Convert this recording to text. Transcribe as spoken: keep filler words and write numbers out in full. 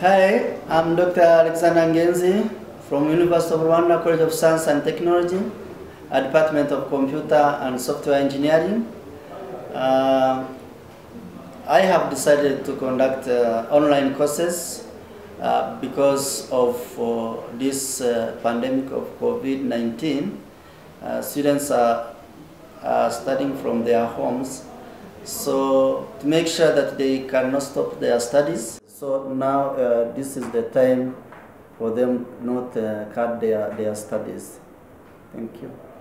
Hi, I'm Doctor Alexander NGENZI from University of Rwanda College of Science and Technology, a Department of Computer and Software Engineering. Uh, I have decided to conduct uh, online courses uh, because of uh, this uh, pandemic of COVID nineteen. Uh, students are, are studying from their homes, so to make sure that they cannot stop their studies. So now uh, this is the time for them not uh, cut their, their studies. Thank you.